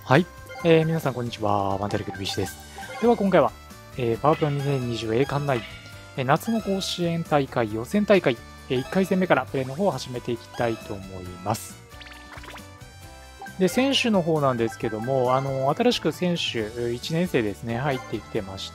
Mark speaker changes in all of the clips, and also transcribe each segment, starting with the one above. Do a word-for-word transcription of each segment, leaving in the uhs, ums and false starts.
Speaker 1: はい、えー、皆さんこんにちは、マンタルクルビシです。では今回は、えー、パワープロにせんにじゅう栄冠内、えー、夏の甲子園大会予選大会、えー、いっかい戦目からプレーの方を始めていきたいと思います。で、選手の方なんですけども、あの新しく選手いちねん生ですね、入ってきてまして、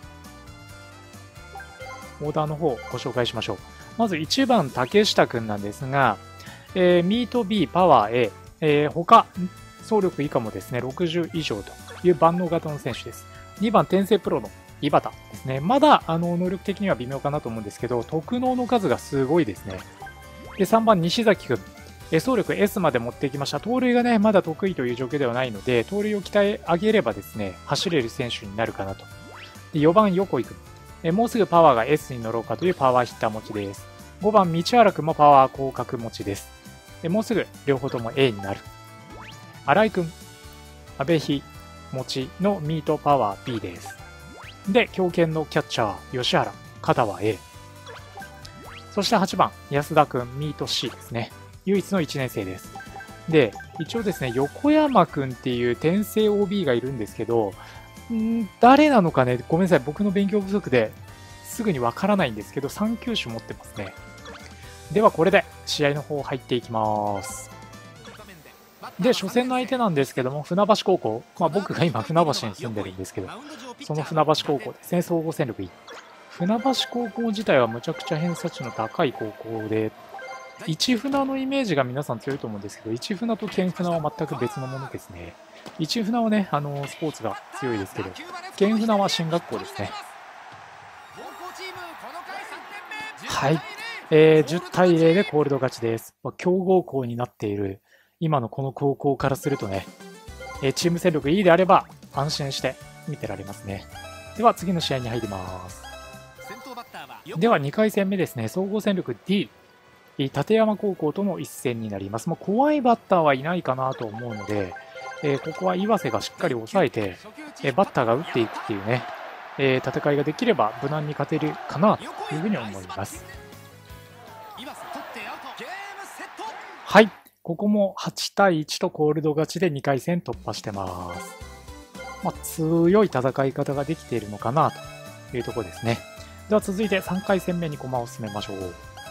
Speaker 1: オーダーの方をご紹介しましょう。まずいちばん竹下くんなんですが、えー、ミート B、パワー A、えー、他、走力以下もですね、ろくじゅう以上という万能型の選手です。にばん転生プロの井端ですね。まだあの能力的には微妙かなと思うんですけど、特能の数がすごいですね。で、さんばん西崎くん。え走力 エス まで持ってきました。盗塁がね、まだ得意という状況ではないので、盗塁を鍛え上げればですね、走れる選手になるかなと。でよばん横井くん。えもうすぐパワーが エス に乗ろうかというパワーヒッター持ちです。ごばん道原くんもパワー広角持ちです。でもうすぐ両方とも エー になる。新井くん、阿部比持ちのミートパワー ビー です。で、強肩のキャッチャー、吉原、肩は エー。そしてはちばん、安田くん、ミート シー ですね。唯一のいちねん生です。で、一応ですね、横山くんっていう転生 オービー がいるんですけど、ん誰なのかね、ごめんなさい、僕の勉強不足ですぐにわからないんですけど、さん球種持ってますね。ではこれで試合の方入っていきます。で、初戦の相手なんですけども、船橋高校、まあ、僕が今、船橋に住んでるんですけど、その船橋高校ですね、総合戦力いい。船橋高校自体はむちゃくちゃ偏差値の高い高校で、市船のイメージが皆さん強いと思うんですけど、市船と県船は全く別のものですね。市船はね、あのスポーツが強いですけど、県船は進学校ですね。はい、えー、じゅうたいゼロでコールド勝ちです。強豪校になっている今のこの高校からするとね、えチーム戦力いいであれば安心して見てられますね。では次の試合に入ります。ではにかい戦目ですね、総合戦力 D、立山高校との一戦になります。もう怖いバッターはいないかなと思うので、えー、ここは岩瀬がしっかり抑えて、えー、バッターが打っていくっていうね、えー、戦いができれば無難に勝てるかなというふうに思います。はい、ここもはちたいいちとコールド勝ちでにかい戦突破してます。まあ、強い戦い方ができているのかなというところですね。では続いてさんかい戦目に駒を進めましょう。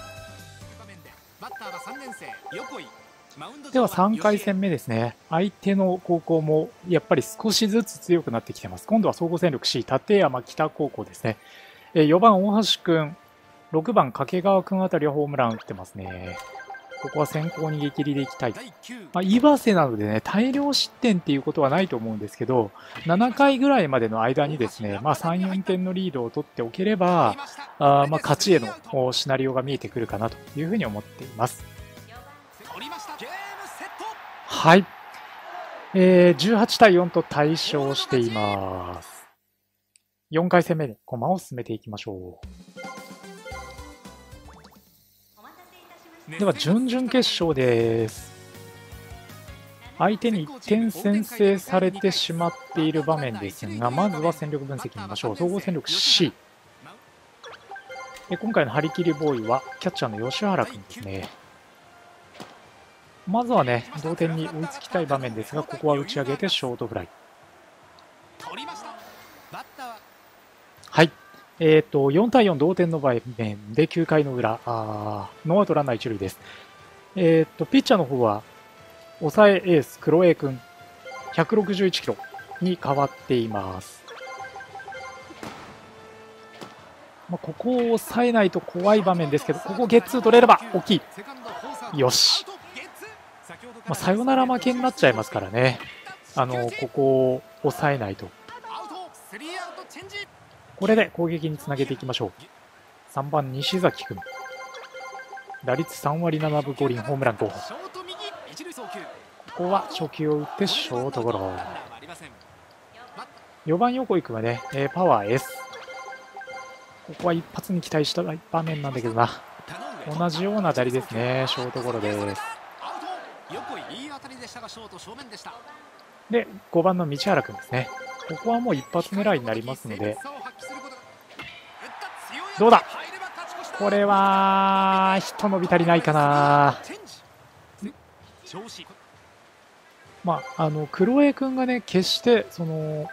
Speaker 1: ではさんかい戦目ですね。相手の高校もやっぱり少しずつ強くなってきてます。今度は総合戦力 C、立山北高校ですね。よばん大橋くん、ろくばん掛川くんあたりはホームラン打ってますね。ここは先行逃げ切りでいきたい。まあ、岩瀬なのでね、大量失点っていうことはないと思うんですけど、ななかいぐらいまでの間にですね、まあ、さん、よんてんのリードを取っておければ、あまあ勝ちへのシナリオが見えてくるかなというふうに思っています。はい、えー、じゅうはちたいよんと大勝しています。よんかい戦目に駒を進めていきましょう。では準々決勝です。相手にいってん先制されてしまっている場面ですが、まずは戦力分析見ましょう。総合戦力 C。今回の張り切りボーイはキャッチャーの吉原君ですね。まずはね、同点に追いつきたい場面ですが、ここは打ち上げてショートフライ。はい。えー、とよんたいよん同点の場面できゅうかいの裏、あノーアウトランナー一塁です。えー、とピッチャーの方は抑えエース黒江君ひゃくろくじゅういちキロに変わっています。まあ、ここを抑えないと怖い場面ですけど、ここゲッツー取れれば大きい。よし。まあ、サヨナラ負けになっちゃいますからね。あのここを抑えないと。これで攻撃につなげていきましょう。さんばん西崎君、打率さんわりななぶごりん、ホームランごほん。ここは初球を打ってショートゴロ。よばん横井君はね、パワー エス。ここは一発に期待した場面なんだけどな。同じような当たりですね。ショートゴロです。でごばんの道原君ですね。ここはもう一発狙いになりますので、どうだ、これは一伸び足りないかな。 まあ、あの黒江君がね、決してその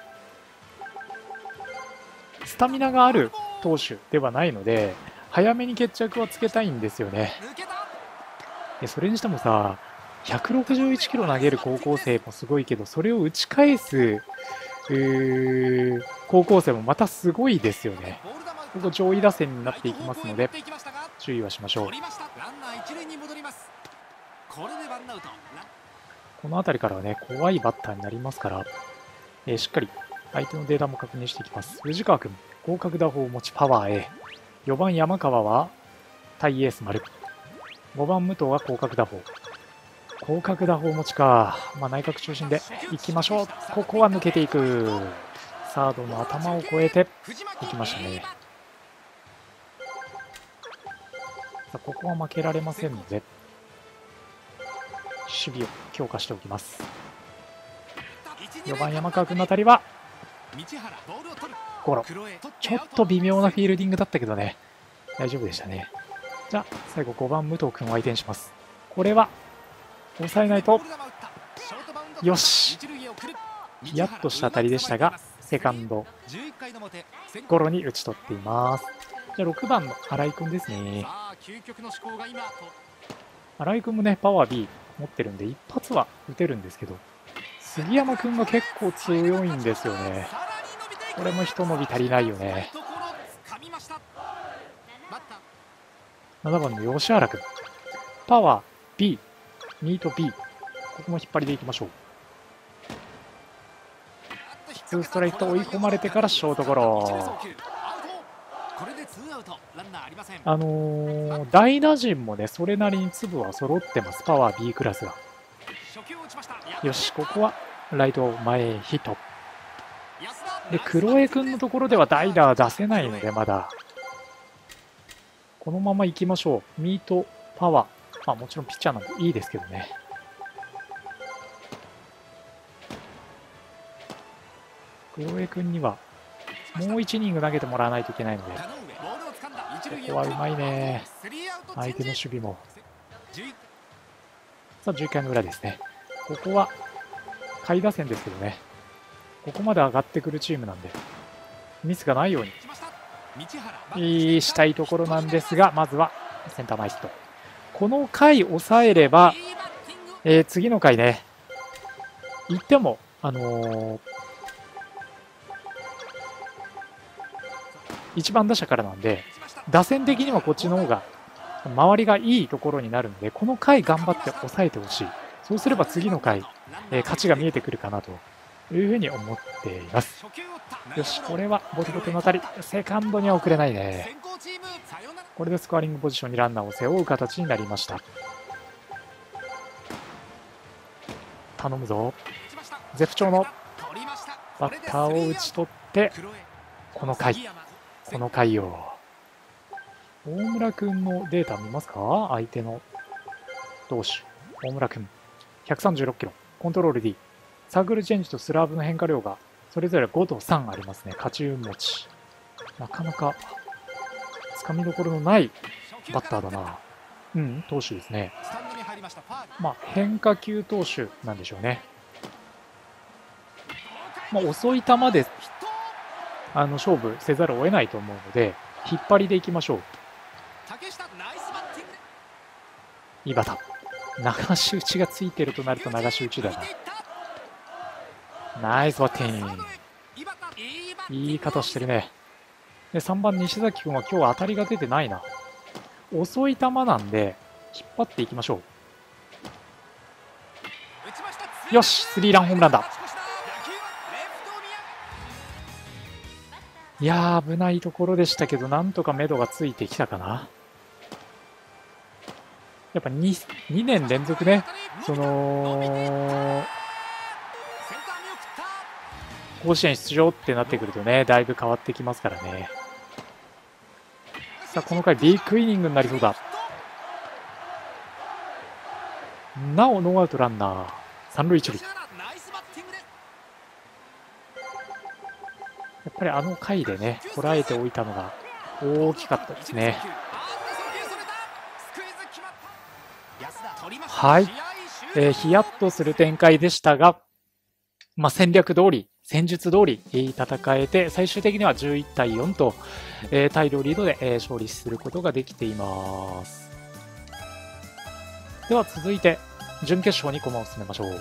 Speaker 1: スタミナがある投手ではないので、早めに決着はつけたいんですよね。でそれにしてもさ、ひゃくろくじゅういちキロ投げる高校生もすごいけど、それを打ち返す高校生もまたすごいですよね。ここ上位打線になっていきますので、注意はしましょう。この辺りからはね、怖いバッターになりますから、えー、しっかり相手のデータも確認していきます。藤川君、広角打法を持ちパワー A。よばん山川は対エース丸。ごばん武藤は広角打法。広角打法持ちか。まあ、内角中心でいきましょう。ここは抜けていく。サードの頭を越えていきましたね。さあここは負けられませんので、守備を強化しておきます。よばん山川君の当たりはゴロ。ちょっと微妙なフィールディングだったけどね、大丈夫でしたね。じゃあ最後ごばん武藤君を相手にします。これは抑えないと。よし、ヒヤッとした当たりでしたが、セカンドゴロに打ち取っています。じゃあろくばんの新井君ですね。新井君もねパワー B 持ってるんで一発は打てるんですけど、杉山君が結構強いんですよね。これも一伸び足りないよね。ななばんの吉原君、パワー B、 ミート B、 ここも引っ張りでいきましょう。ツーストライクと追い込まれてからショートゴロ。あのー、代打陣もねそれなりに粒は揃ってます。パワー B クラスが。よし、ここはライト前へヒットで、黒江君のところでは代打は出せないので、まだこのままいきましょう。ミートパワー、まあもちろんピッチャーなんでいいですけどね。黒江君にはもういちイニング投げてもらわないといけないので、ここはうまいね、相手の守備も。さあじゅういっかいの裏ですね。ここは下位打線ですけどね、ここまで上がってくるチームなんでミスがないようにしたいところなんですが、まずはセンター前ヒット。この回抑えれば、えー、次の回ねいってもあのー、いちばん打者からなんで、打線的にはこっちの方が周りがいいところになるので、この回頑張って抑えてほしい。そうすれば次の回、えー、勝ちが見えてくるかなというふうに思っています。よし、これはボテボテの当たり、セカンドには送れないね。これでスコアリングポジションにランナーを背負う形になりました。頼むぞ、絶不調のバッターを打ち取って、この回この回を大村君のデータ見ますか。相手の投手大村君ひゃくさんじゅうろくキロ、コントロール D、 サークルチェンジとスラーブの変化量がそれぞれごとさんありますね。勝ち運持ち、なかなかつかみどころのないバッターだな。うん、投手ですね。まあ変化球投手なんでしょうね。まあ、遅い球であの勝負せざるを得ないと思うので、引っ張りでいきましょう。井端、流し打ちがついてるとなると流し打ちだな。ナイスバッティング、いい形してるね。でさんばん西崎君は今日は当たりが出てないな。遅い球なんで引っ張っていきましょう。よし、スリーランホームランだ。いやー危ないところでしたけど、なんとか目処がついてきたかな。やっぱ 2, 2年連続ね、その甲子園出場ってなってくるとね、だいぶ変わってきますからね。さあこの回ビッグイニングになりそうだ。なおノーアウトランナー三塁一塁。やっぱりあの回でね捉えておいたのが大きかったですね。はい、 えー、ヒヤッとする展開でしたが、まあ、戦略通り、戦術通り戦えて、最終的にはじゅういちたいよんと、えー、大量リードで、えー、勝利することができています。では続いて、準決勝に駒を進めましょう。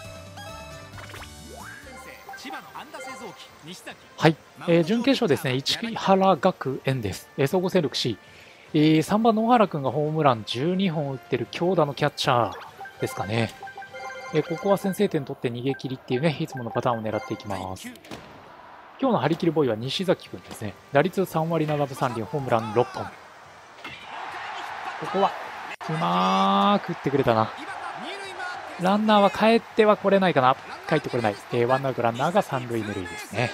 Speaker 1: はい、えー、準決勝ですね、市原学園です。えー、総合戦力 C、えー、さんばんの小原君がホームランじゅうにほん打ってる強打のキャッチャーですかね。えー、ここは先制点取って逃げ切りっていうね、いつものパターンを狙っていきます。今日の張り切りボーイは西崎君ですね。打率さんわりななぶさんりん、ホームランろっぽん。ここはうまーく打ってくれたな。ランナーは帰ってはこれないかな。帰ってこれない。えー、ワンアウトランナーが三塁二塁ですね。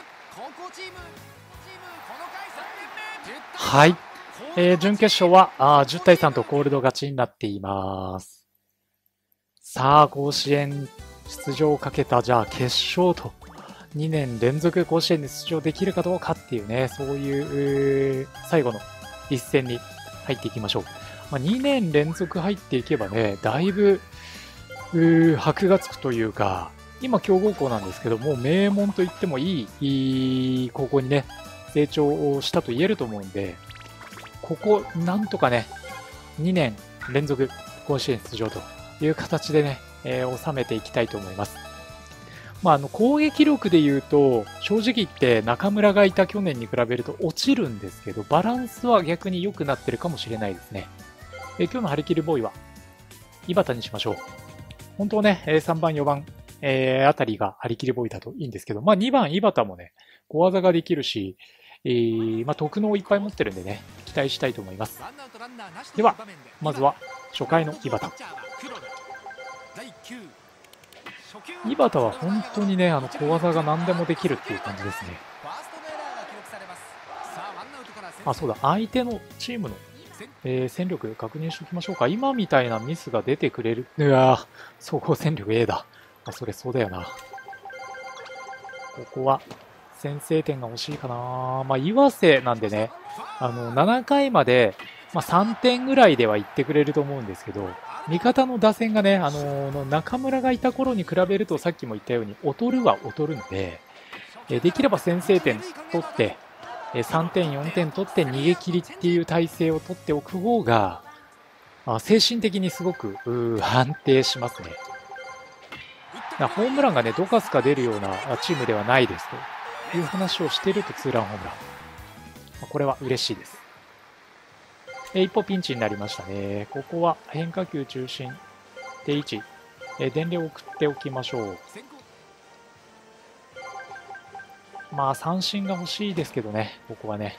Speaker 1: はい、えー、準決勝はあじゅうたいさんとコールド勝ちになっています。さあ、甲子園出場をかけた、じゃあ決勝と、にねん連続甲子園に出場できるかどうかっていうね、そういう最後の一戦に入っていきましょう。まあ、にねん連続入っていけばね、だいぶ箔がつくというか、今強豪校なんですけども、名門と言ってもいい、いい高校にね、成長したと言えると思うんで、ここ、なんとかね、にねん連続甲子園出場という形でね、えー、収めていきたいと思います。まあ、あの攻撃力でいうと、正直言って中村がいた去年に比べると落ちるんですけど、バランスは逆に良くなってるかもしれないですね。えー、今日の張り切りボーイは、井端にしましょう。本当ね、さんばん、よばん、えー、あたりが張り切りボーイだといいんですけど、まあにばん井端もね、小技ができるし、えー、まあ特能をいっぱい持ってるんでね、期待したいと思います。では、まずは初回の井端。井端は本当にね、あの小技が何でもできるっていう感じですね。あ、そうだ、相手のチームのえー、戦力確認しておきましょうか。今みたいなミスが出てくれる。うわぁ、総合戦力 A だ。あ、それそうだよな。ここは先制点が欲しいかな。まあ、岩瀬なんでね、あの、ななかいまで、まあ、さんてんぐらいではいってくれると思うんですけど、味方の打線がね、あの、中村がいた頃に比べるとさっきも言ったように、劣るは劣るので、えー、できれば先制点取って、さんてん、よんてん取って逃げ切りっていう体制を取っておく方が、精神的にすごく安定しますね。ホームランがね、どかすか出るようなチームではないですという話をしているとツーランホームラン。これは嬉しいです。一歩ピンチになりましたね。ここは変化球中心、定位置、伝令を送っておきましょう。まあ三振が欲しいですけどね、ここはね。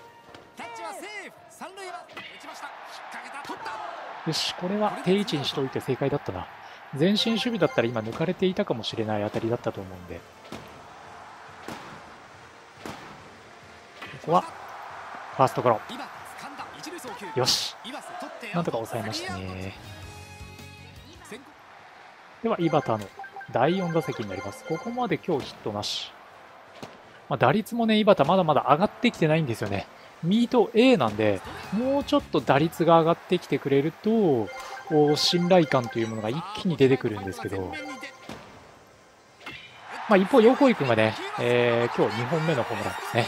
Speaker 1: よし、これは定位置にしておいて正解だったな。前進守備だったら今抜かれていたかもしれない当たりだったと思うんで。ここはファーストゴロ。よし、なんとか抑えましたね。では井端のだいよん打席になります。ここまで今日ヒットなし。まあ、打率もね、井端まだまだ上がってきてないんですよね。ミート A なんで、もうちょっと打率が上がってきてくれると、信頼感というものが一気に出てくるんですけど、まあ、一方、横井君がね、えー、今日にほんめのホームランですね。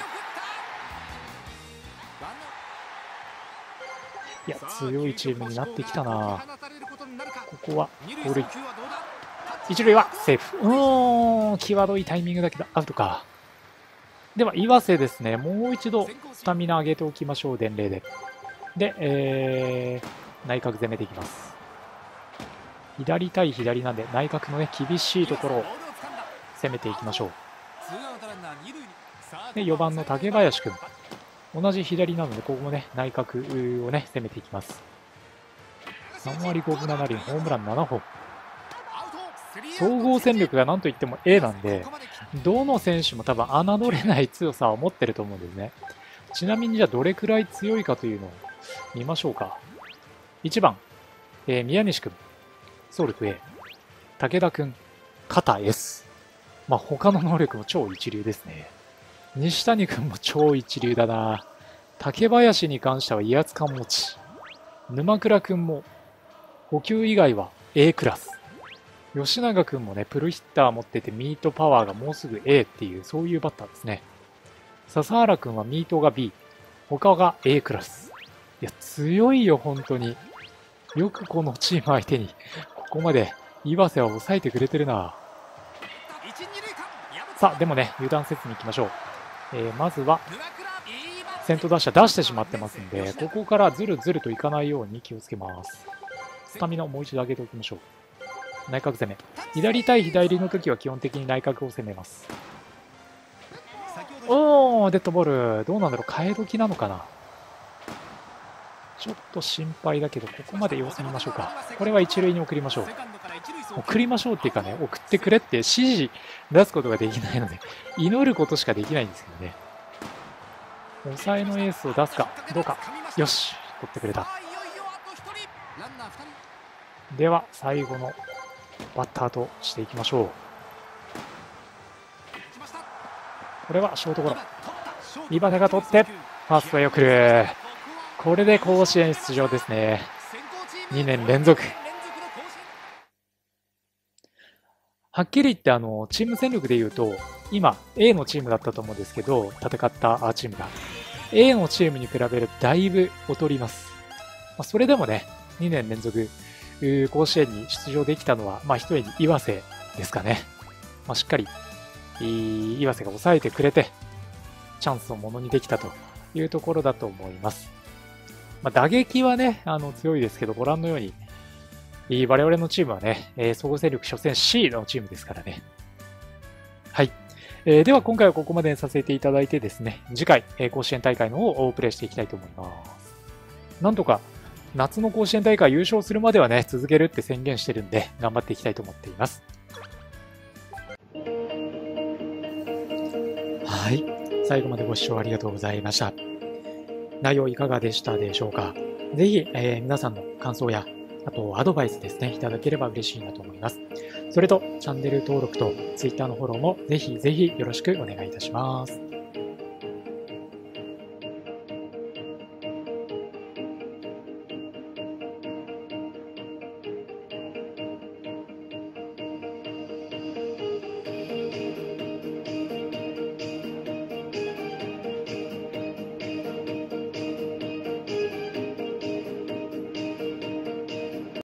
Speaker 1: いや、強いチームになってきたな。ここは盗塁。一塁はセーフ。うーん、際どいタイミングだけどアウトか。では、岩瀬ですね。もう一度スタミナ上げておきましょう、伝令で。で、えー、内角攻めていきます。左対左なんで、内角のね、厳しいところを攻めていきましょう。で、よばんの竹林君。同じ左なので、ここもね、内角をね、攻めていきます。さんわりごぶななりん、ホームランななほん。総合戦力が何といっても A なんで、どの選手も多分侮れない強さを持ってると思うんですね。ちなみにじゃあどれくらい強いかというのを見ましょうか。いちばん、えー、宮西君、ソウルク A、武田君、肩 S。まあ他の能力も超一流ですね。西谷君も超一流だな。竹林に関しては威圧感持ち。沼倉君も補給以外は A クラス。 吉永君もね、プルヒッター持っててミートパワーがもうすぐ A っていう、そういうバッターですね。笹原君はミートが B、他が A クラス。いや、強いよ、本当に。よくこのチーム相手に、ここまで岩瀬は抑えてくれてるな。さあ、でもね、油断せずに行きましょう。えー、まずは、先頭打者出してしまってますんで、ここからずるずるといかないように気をつけます。スタミナをもう一度上げておきましょう。内角攻め。左対左の時は基本的に内角を攻めます。おー、デッドボール。どうなんだろう、替え時なのかな。ちょっと心配だけど、ここまで様子見ましょうか。これは一塁に送りましょう。送りましょうっていうかね、送ってくれって指示出すことができないので、祈ることしかできないんですけどね。抑えのエースを出すか、どうか。よし、取ってくれた。では、最後のバッターとしていきましょう。これはショートゴロ。岩手が取って、ファーストへ送る。これで甲子園出場ですね。にねん連続。はっきり言ってあのチーム戦力でいうと、今 A のチームだったと思うんですけど、戦ったチームが A のチームに比べるとだいぶ劣ります。まあ、それでもね、にねん連続甲子園に出場できたのは、まあ、一重に岩瀬ですかね。まあ、しっかり岩瀬が抑えてくれて、チャンスをものにできたというところだと思います。まあ、打撃はね、あの強いですけど、ご覧のように、我々のチームはね、えー、総合戦力初戦 C のチームですからね。はい。えー、では今回はここまでにさせていただいてですね、次回、えー、甲子園大会の方をプレイしていきたいと思います。なんとか夏の甲子園大会優勝するまではね、続けるって宣言してるんで、頑張っていきたいと思っています。はい。最後までご視聴ありがとうございました。内容いかがでしたでしょうか。ぜひ、えー、皆さんの感想や、あとアドバイスですね、いただければ嬉しいなと思います。それと、チャンネル登録と Twitter のフォローもぜひぜひよろしくお願いいたします。